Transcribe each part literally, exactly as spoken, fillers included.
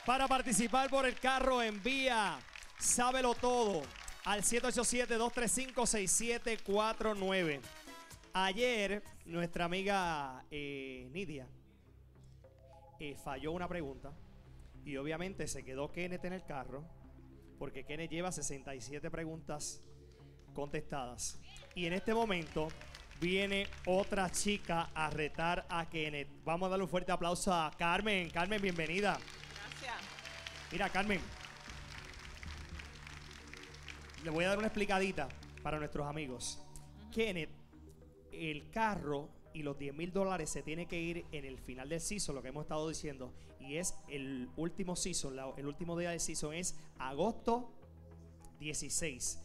Para participar por el carro, envía Sábelo Todo al siete ocho siete, dos tres cinco, seis siete cuatro nueve. Ayer, nuestra amiga eh, Nidia eh, falló una pregunta y obviamente se quedó Kenneth en el carro porque Kenneth lleva sesenta y siete preguntas contestadas. Y en este momento viene otra chica a retar a Kenneth. Vamos a darle un fuerte aplauso a Carmen. Carmen, bienvenida. Gracias. Mira, Carmen, le voy a dar una explicadita para nuestros amigos. Uh-huh. Kenneth, el carro y los diez mil dólares se tiene que ir en el final del season, lo que hemos estado diciendo. Y es el último season, la, el último día del season es agosto dieciséis.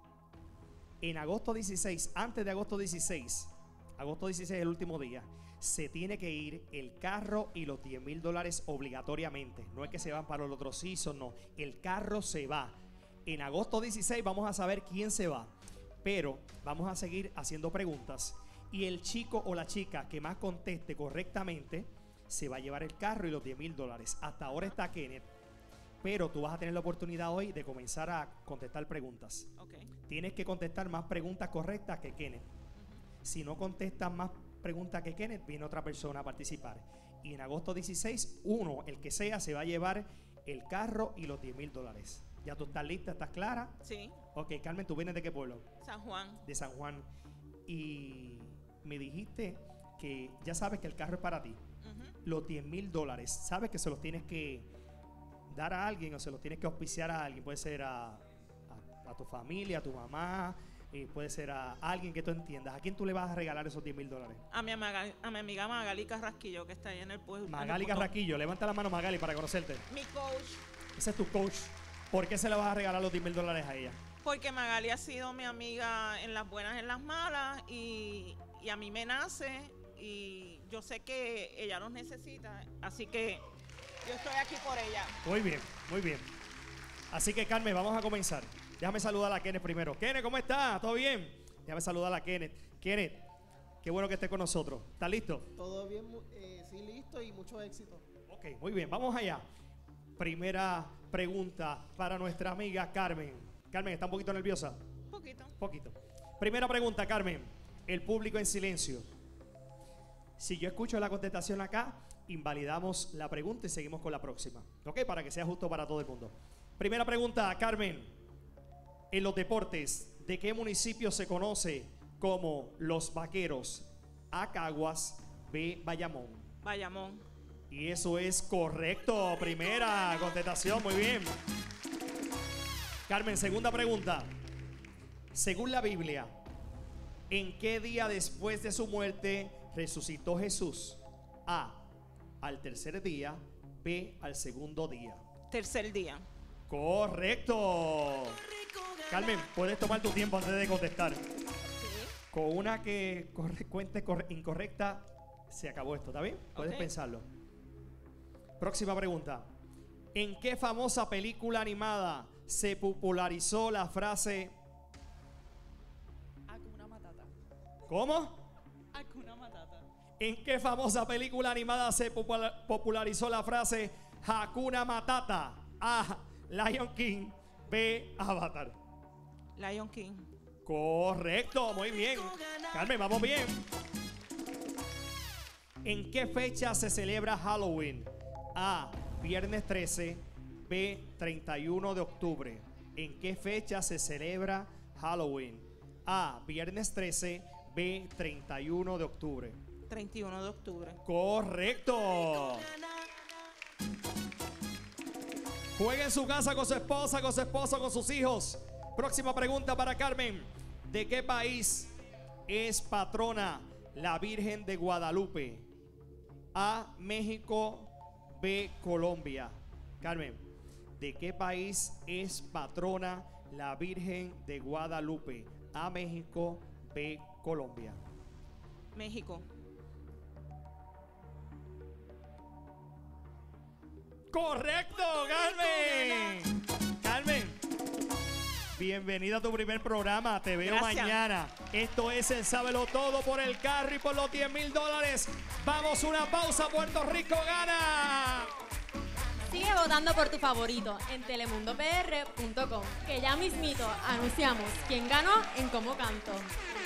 En agosto dieciséis, antes de agosto dieciséis, agosto dieciséis es el último día, se tiene que ir el carro y los diez mil dólares obligatoriamente. No es que se van para el otro season, no. El carro se va. En agosto dieciséis vamos a saber quién se va. Pero vamos a seguir haciendo preguntas. Y el chico o la chica que más conteste correctamente se va a llevar el carro y los diez mil dólares. Hasta ahora está Kenneth. Pero tú vas a tener la oportunidad hoy de comenzar a contestar preguntas. Okay. Tienes que contestar más preguntas correctas que Kenneth. Uh-huh. Si no contestas más preguntas que Kenneth, viene otra persona a participar. Y en agosto dieciséis, uno, el que sea, se va a llevar el carro y los diez mil dólares. ¿Ya tú estás lista? ¿Estás clara? Sí. Ok, Carmen, ¿tú vienes de qué pueblo? San Juan. De San Juan. Y me dijiste que ya sabes que el carro es para ti. Uh-huh. Los diez mil dólares, sabes que se los tienes que dar a alguien o se los tienes que auspiciar a alguien. Puede ser a, a, a tu familia, a tu mamá, eh, puede ser a alguien que tú entiendas. ¿A quién tú le vas a regalar esos diez mil dólares? A mi, amiga, a mi amiga Magali Carrasquillo, que está ahí en el pueblo. Magali Carrasquillo, levanta la mano, Magali, para conocerte. Mi coach. Ese es tu coach. ¿Por qué se le vas a regalar los diez mil dólares a ella? Porque Magali ha sido mi amiga en las buenas y en las malas y, y a mí me nace y yo sé que ella los necesita, así que yo estoy aquí por ella. Muy bien, muy bien. Así que, Carmen, vamos a comenzar. Déjame saludar a Kenneth primero. Kenneth, ¿cómo estás? ¿Todo bien? Déjame saludar a Kenneth. Kenneth, qué bueno que estés con nosotros. ¿Estás listo? Todo bien, eh, sí, listo y mucho éxito. Ok, muy bien, vamos allá. Primera pregunta para nuestra amiga Carmen. Carmen, ¿está un poquito nerviosa? Un poquito. Poquito. Primera pregunta, Carmen. El público en silencio. Si yo escucho la contestación acá, invalidamos la pregunta y seguimos con la próxima. ¿Ok? Para que sea justo para todo el mundo. Primera pregunta, Carmen. En los deportes, ¿de qué municipio se conoce como Los Vaqueros? A, Caguas, B, Bayamón. Bayamón. Y eso es correcto. Primera contestación, muy bien. Carmen, segunda pregunta. Según la Biblia, ¿en qué día después de su muerte resucitó Jesús? A, al tercer día, B, al segundo día. Tercer día. Correcto. Carmen, puedes tomar tu tiempo antes de contestar. Sí. Con una que corre, cuente corre, incorrecta, se acabó esto, ¿está bien? Puedes okay. pensarlo. Próxima pregunta. ¿En qué famosa película animada se popularizó la frase Hakuna Matata? ¿Cómo? Hakuna Matata. ¿En qué famosa película animada se popularizó la frase Hakuna Matata? A, Lion King, B, Avatar. Lion King. Correcto, muy bien. Carmen, vamos bien. ¿En qué fecha se celebra Halloween? A, viernes trece, B, treinta y uno de octubre. ¿En qué fecha se celebra Halloween? A, viernes trece, B, treinta y uno de octubre. treinta y uno de octubre. Correcto. Juega en su casa con su esposa, con su esposo, con sus hijos. Próxima pregunta para Carmen. ¿De qué país es patrona la Virgen de Guadalupe? A, México, B, Colombia. Carmen, ¿de qué país es patrona la Virgen de Guadalupe? A, México, B, Colombia. México. ¡Correcto, Carmen! Carmen, bienvenida a tu primer programa. Te veo Gracias. mañana. Esto es el Sábelo Todo por el carro y por los diez mil dólares. Vamos, una pausa. Puerto Rico gana. Sigue votando por tu favorito en telemundo p r punto com, que ya mismito anunciamos quién ganó en Cómo Canto.